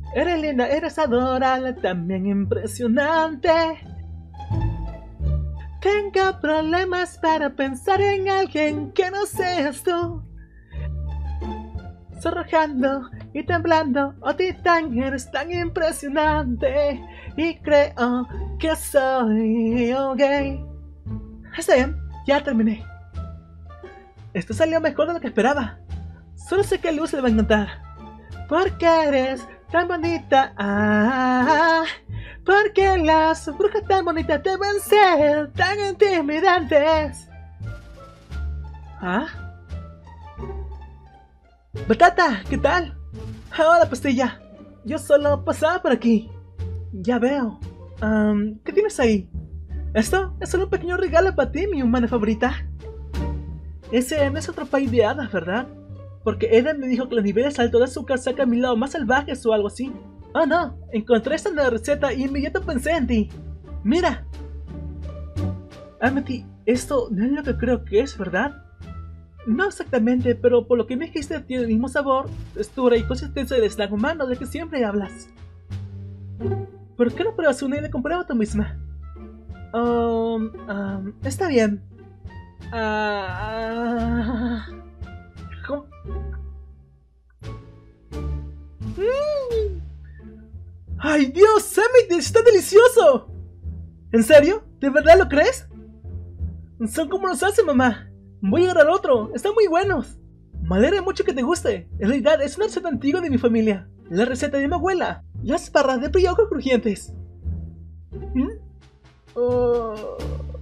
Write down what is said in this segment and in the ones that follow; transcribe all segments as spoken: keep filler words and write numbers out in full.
Eres linda, eres adorable, también impresionante. Tengo problemas para pensar en alguien que no seas tú. Sonrojando y temblando, oh titán, eres tan impresionante. Y creo que soy oh, gay. Está bien, ya terminé. Esto salió mejor de lo que esperaba. Solo sé que a Luz le va a encantar. Porque eres tan bonita, ah, porque las brujas tan bonitas deben ser tan intimidantes. ¿Ah? Batata, ¿qué tal? Hola, pastilla. Yo solo pasaba por aquí. Ya veo. Um, ¿Qué tienes ahí? Esto es solo un pequeño regalo para ti, mi humana favorita. Ese no es otro país de hadas, ¿verdad? Porque Eden me dijo que los niveles altos de azúcar sacan mi lado más salvajes o algo así. Oh no, encontré esta nueva receta y inmediato pensé en ti. Mira. Amity, esto no es lo que creo que es, ¿verdad? No exactamente, pero por lo que me dijiste tiene el mismo sabor, textura y consistencia del snack humano de que siempre hablas. ¿Por qué no pruebas una y la comprueba tú misma? Um, um, está bien. Ah... Uh, Mm. ¡Ay, Dios! ¡Amity, está delicioso! ¿En serio? ¿De verdad lo crees? Son como los hace, mamá. Voy a agarrar otro. Están muy buenos. Me alegra mucho que te guste. En realidad es una receta antigua de mi familia. La receta de mi abuela. Las barras de brioco crujientes. ¿Mm? Oh.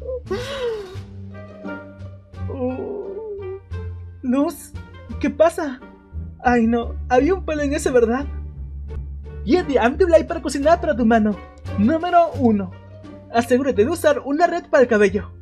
Oh. Luz, ¿qué pasa? Ay no, había un pelo en ese, ¿verdad? Y el de Amityville para cocinar para tu mano. Número uno. Asegúrate de usar una red para el cabello.